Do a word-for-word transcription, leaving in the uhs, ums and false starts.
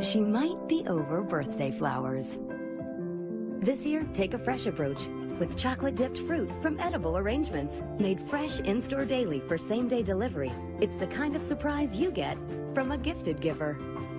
she might be over birthday flowers. This year, take a fresh approach with chocolate-dipped fruit from Edible Arrangements. Made fresh in-store daily for same-day delivery. It's the kind of surprise you get from a gifted giver.